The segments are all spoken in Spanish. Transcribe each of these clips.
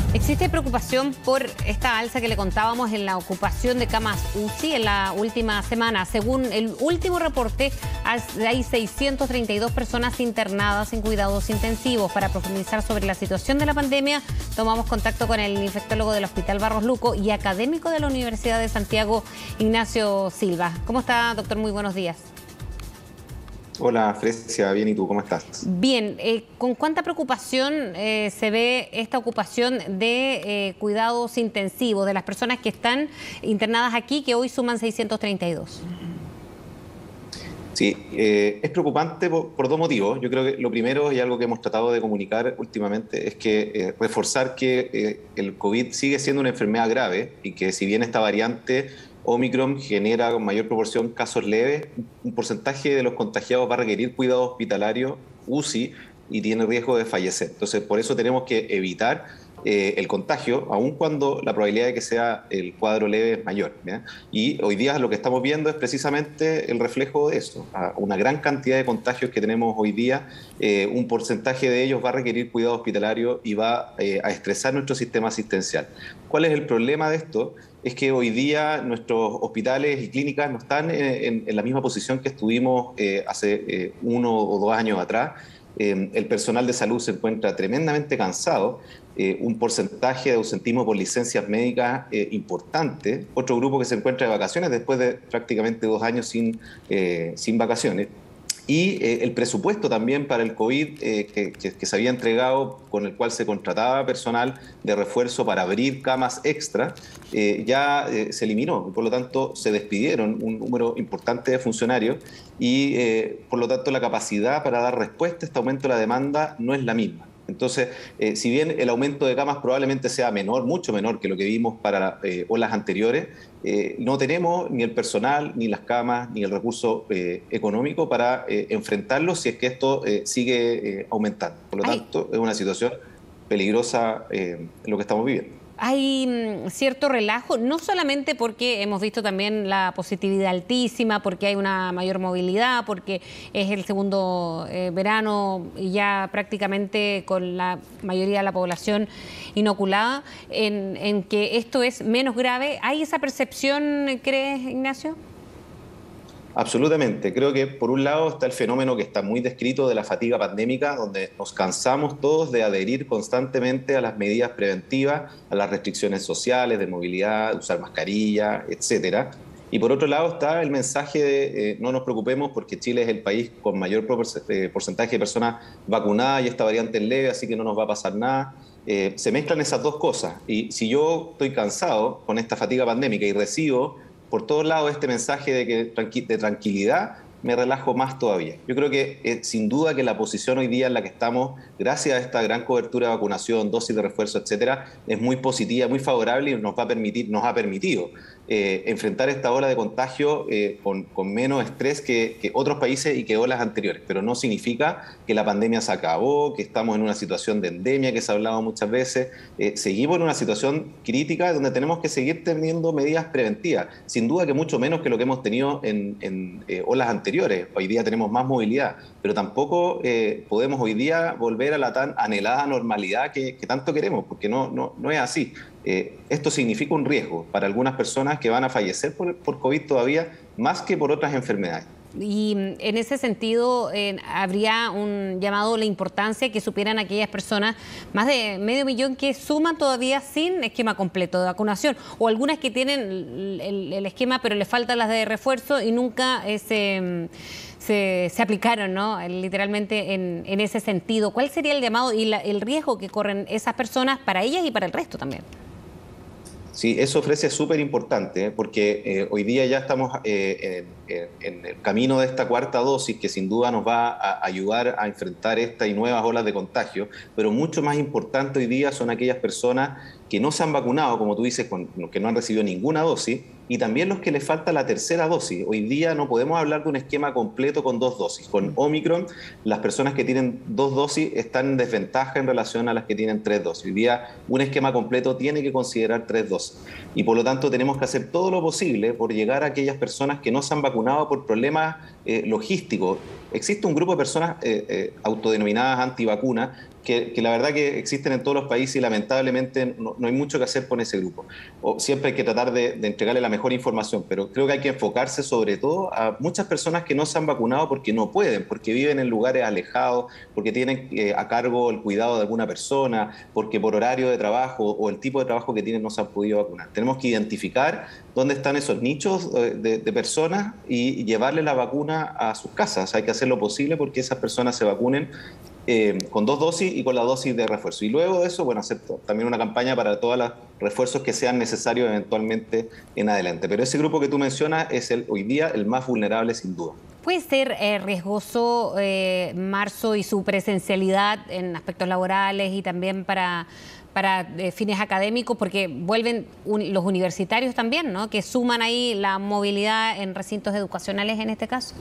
Existe preocupación por esta alza que le contábamos en la ocupación de camas UCI en la última semana. Según el último reporte, hay 632 personas internadas en cuidados intensivos. Para profundizar sobre la situación de la pandemia, tomamos contacto con el infectólogo del Hospital Barros Luco y académico de la Universidad de Santiago, Ignacio Silva. ¿Cómo está, doctor? Muy buenos días. Hola, Frecia, bien, ¿y tú? ¿Cómo estás? Bien, ¿con cuánta preocupación se ve esta ocupación de cuidados intensivos de las personas que están internadas aquí, que hoy suman 632? Sí, es preocupante por dos motivos. Yo creo que lo primero, y algo que hemos tratado de comunicar últimamente, es que reforzar que el COVID sigue siendo una enfermedad grave y que si bien esta variante Omicron genera con mayor proporción casos leves, un porcentaje de los contagiados va a requerir cuidado hospitalario, UCI, y tiene riesgo de fallecer. Entonces, por eso tenemos que evitar el contagio, aun cuando la probabilidad de que sea el cuadro leve es mayor, ¿ya? Y hoy día lo que estamos viendo es precisamente el reflejo de eso. Una gran cantidad de contagios que tenemos hoy día, un porcentaje de ellos va a requerir cuidado hospitalario y va a estresar nuestro sistema asistencial. ¿Cuál es el problema de esto? Es que hoy día nuestros hospitales y clínicas no están en la misma posición que estuvimos hace 1 o 2 años atrás. El personal de salud se encuentra tremendamente cansado, un porcentaje de ausentismo por licencias médicas importante, otro grupo que se encuentra de vacaciones después de prácticamente 2 años sin vacaciones. Y el presupuesto también para el COVID que se había entregado, con el cual se contrataba personal de refuerzo para abrir camas extra, ya se eliminó. Por lo tanto, se despidieron un número importante de funcionarios y, por lo tanto, la capacidad para dar respuesta a este aumento de la demanda no es la misma. Entonces, si bien el aumento de camas probablemente sea menor, mucho menor que lo que vimos para olas anteriores, no tenemos ni el personal, ni las camas, ni el recurso económico para enfrentarlo si es que esto sigue aumentando. Por lo tanto, es una situación peligrosa en lo que estamos viviendo. Hay cierto relajo, no solamente porque hemos visto también la positividad altísima, porque hay una mayor movilidad, porque es el segundo verano y ya prácticamente con la mayoría de la población inoculada, en que esto es menos grave. ¿Hay esa percepción, crees, Ignacio? Absolutamente. Creo que por un lado está el fenómeno que está muy descrito de la fatiga pandémica, donde nos cansamos todos de adherir constantemente a las medidas preventivas, a las restricciones sociales, de movilidad, de usar mascarilla, etcétera. Y por otro lado está el mensaje de no nos preocupemos porque Chile es el país con mayor porcentaje de personas vacunadas y esta variante es leve, así que no nos va a pasar nada. Se mezclan esas dos cosas. Y si yo estoy cansado con esta fatiga pandémica y recibo por todos lados este mensaje de tranquilidad, me relajo más todavía. Yo creo que sin duda que la posición hoy día en la que estamos, gracias a esta gran cobertura de vacunación, dosis de refuerzo, etcétera, es muy positiva, muy favorable y nos ha permitido enfrentar esta ola de contagio con menos estrés que otros países y que olas anteriores. Pero no significa que la pandemia se acabó, que estamos en una situación de endemia que se ha hablado muchas veces. Seguimos en una situación crítica donde tenemos que seguir teniendo medidas preventivas. Sin duda que mucho menos que lo que hemos tenido en olas anteriores. Hoy día tenemos más movilidad, pero tampoco podemos hoy día volver a la tan anhelada normalidad que tanto queremos, porque no es así. Esto significa un riesgo para algunas personas que van a fallecer por COVID todavía, más que por otras enfermedades. Y en ese sentido, habría un llamado a la importancia que supieran aquellas personas, más de 500.000 que suman todavía sin esquema completo de vacunación, o algunas que tienen el esquema pero les faltan las de refuerzo y nunca se aplicaron, ¿no? Literalmente en ese sentido. ¿Cuál sería el llamado y el riesgo que corren esas personas para ellas y para el resto también? Sí, eso ofrece súper importante, porque hoy día ya estamos en el camino de esta cuarta dosis que sin duda nos va a ayudar a enfrentar esta y nuevas olas de contagio, pero mucho más importante hoy día son aquellas personas que no se han vacunado, como tú dices, que no han recibido ninguna dosis, y también los que les falta la tercera dosis. Hoy día no podemos hablar de un esquema completo con 2 dosis. Con Omicron, las personas que tienen 2 dosis están en desventaja en relación a las que tienen 3 dosis. Hoy día un esquema completo tiene que considerar 3 dosis. Y por lo tanto tenemos que hacer todo lo posible por llegar a aquellas personas que no se han vacunado por problemas logísticos. Existe un grupo de personas autodenominadas antivacunas que la verdad que existen en todos los países y lamentablemente no hay mucho que hacer con ese grupo. Siempre hay que tratar de entregarle la mejor información, pero creo que hay que enfocarse sobre todo a muchas personas que no se han vacunado porque no pueden, porque viven en lugares alejados, porque tienen a cargo el cuidado de alguna persona, porque por horario de trabajo o el tipo de trabajo que tienen no se han podido vacunar. Tenemos que identificar dónde están esos nichos de personas y llevarles la vacuna a sus casas. Hay que hacer lo posible porque esas personas se vacunen con 2 dosis y con la dosis de refuerzo. Y luego de eso, bueno, hacer también una campaña para todos los refuerzos que sean necesarios eventualmente en adelante. Pero ese grupo que tú mencionas es hoy día el más vulnerable sin duda. ¿Puede ser riesgoso marzo y su presencialidad en aspectos laborales y también para fines académicos? Porque vuelven los universitarios también, ¿no? Que suman ahí la movilidad en recintos educacionales en este caso.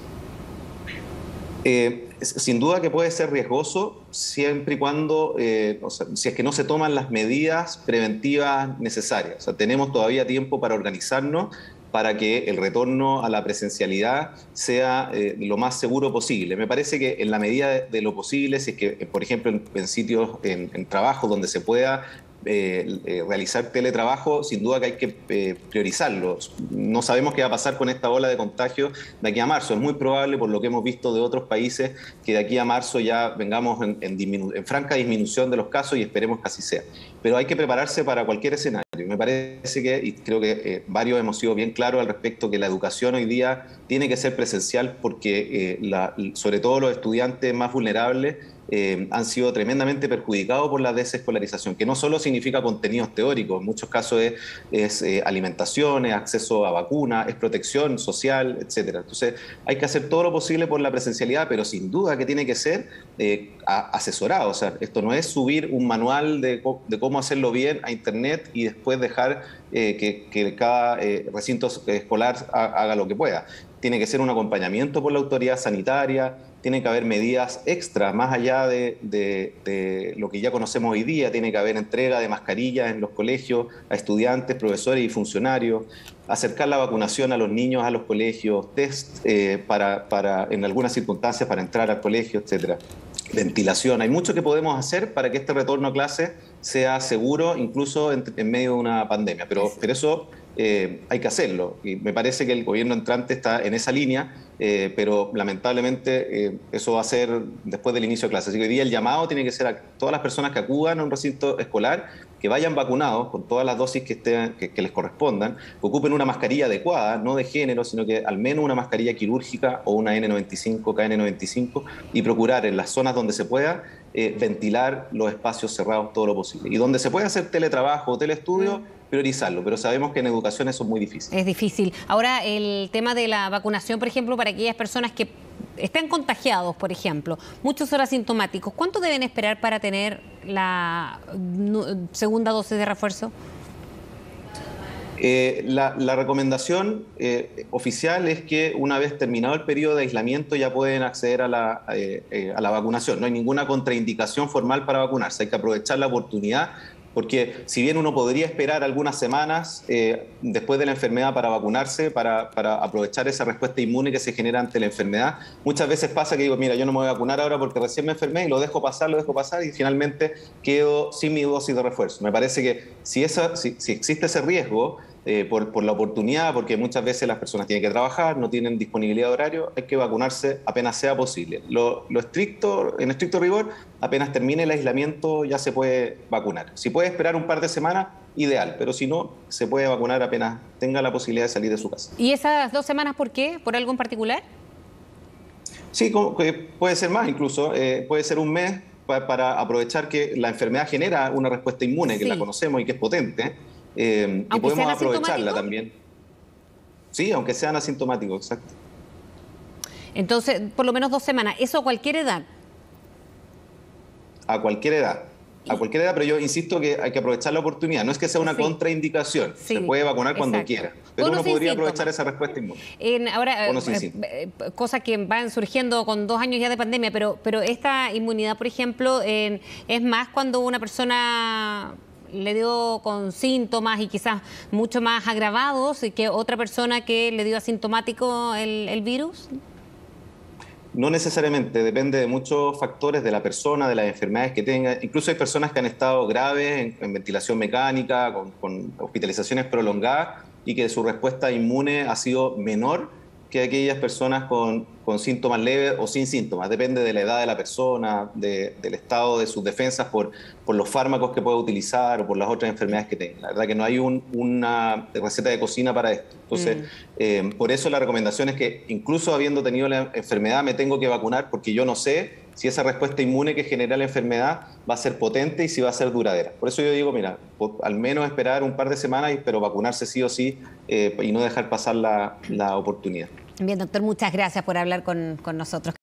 Sin duda que puede ser riesgoso siempre y cuando, si es que no se toman las medidas preventivas necesarias. O sea, tenemos todavía tiempo para organizarnos para que el retorno a la presencialidad sea lo más seguro posible. Me parece que en la medida de lo posible, si es que, por ejemplo, en sitios, en trabajo donde se pueda realizar teletrabajo, sin duda que hay que priorizarlo. No sabemos qué va a pasar con esta ola de contagio de aquí a marzo. Es muy probable, por lo que hemos visto de otros países, que de aquí a marzo ya vengamos en franca disminución de los casos y esperemos que así sea. Pero hay que prepararse para cualquier escenario. Me parece que, y creo que varios hemos sido bien claros al respecto, que la educación hoy día tiene que ser presencial porque sobre todo los estudiantes más vulnerables han sido tremendamente perjudicados por la desescolarización, que no solo significa contenidos teóricos, en muchos casos es alimentación, es acceso a vacunas, es protección social, etcétera. Entonces hay que hacer todo lo posible por la presencialidad, pero sin duda que tiene que ser asesorado. O sea, esto no es subir un manual de cómo hacerlo bien a internet y después dejar que cada recinto escolar haga lo que pueda. Tiene que ser un acompañamiento por la autoridad sanitaria, tiene que haber medidas extras, más allá de lo que ya conocemos hoy día, tiene que haber entrega de mascarillas en los colegios a estudiantes, profesores y funcionarios, acercar la vacunación a los niños a los colegios, test en algunas circunstancias para entrar al colegio, etcétera. Ventilación, hay mucho que podemos hacer para que este retorno a clase sea seguro, incluso en medio de una pandemia, pero eso hay que hacerlo. Y me parece que el gobierno entrante está en esa línea, pero lamentablemente eso va a ser después del inicio de clases. Así que hoy día el llamado tiene que ser a todas las personas que acudan a un recinto escolar, que vayan vacunados con todas las dosis que les correspondan, que ocupen una mascarilla adecuada, no de género, sino que al menos una mascarilla quirúrgica o una N95, KN95, y procurar en las zonas donde se pueda ventilar los espacios cerrados todo lo posible. Y donde se puede hacer teletrabajo o teleestudio, priorizarlo, pero sabemos que en educación eso es muy difícil. Es difícil. Ahora, el tema de la vacunación, por ejemplo, para aquellas personas que están contagiados, por ejemplo, muchos son asintomáticos, ¿cuánto deben esperar para tener la segunda dosis de refuerzo? La recomendación oficial es que una vez terminado el periodo de aislamiento ya pueden acceder a la vacunación. No hay ninguna contraindicación formal para vacunarse, hay que aprovechar la oportunidad. Porque si bien uno podría esperar algunas semanas después de la enfermedad para vacunarse, para aprovechar esa respuesta inmune que se genera ante la enfermedad, muchas veces pasa que digo, mira, yo no me voy a vacunar ahora porque recién me enfermé y lo dejo pasar y finalmente quedo sin mi dosis de refuerzo. Me parece que si existe ese riesgo, por la oportunidad, porque muchas veces las personas tienen que trabajar, no tienen disponibilidad de horario, hay que vacunarse apenas sea posible. En estricto rigor, apenas termine el aislamiento ya se puede vacunar. Si puede esperar un par de semanas, ideal, pero si no, se puede vacunar apenas tenga la posibilidad de salir de su casa. ¿Y esas 2 semanas por qué? ¿Por algo en particular? Sí, puede ser más incluso, puede ser un mes para aprovechar que la enfermedad genera una respuesta inmune, que la conocemos y que es potente. Y podemos aprovecharla también. Sí, aunque sean asintomáticos, exacto. Entonces, por lo menos 2 semanas. ¿Eso a cualquier edad? A cualquier edad. A cualquier edad, pero yo insisto que hay que aprovechar la oportunidad. No es que sea una contraindicación. Se puede vacunar cuando quiera. Pero uno podría aprovechar esa respuesta inmune. Ahora, cosas que van surgiendo con 2 años ya de pandemia, pero esta inmunidad, por ejemplo, es más cuando una persona le dio con síntomas y quizás mucho más agravados que otra persona que le dio asintomático el virus. No necesariamente, depende de muchos factores, de la persona, de las enfermedades que tenga. Incluso hay personas que han estado graves en ventilación mecánica, con hospitalizaciones prolongadas y que su respuesta inmune ha sido menor que aquellas personas con síntomas leves o sin síntomas. Depende de la edad de la persona, del estado de sus defensas por los fármacos que pueda utilizar o por las otras enfermedades que tenga. La verdad que no hay una receta de cocina para esto. Entonces, por eso la recomendación es que incluso habiendo tenido la enfermedad me tengo que vacunar porque yo no sé si esa respuesta inmune que genera la enfermedad va a ser potente y si va a ser duradera. Por eso yo digo, mira, al menos esperar un par de semanas, pero vacunarse sí o sí y no dejar pasar la oportunidad. Bien, doctor, muchas gracias por hablar con nosotros.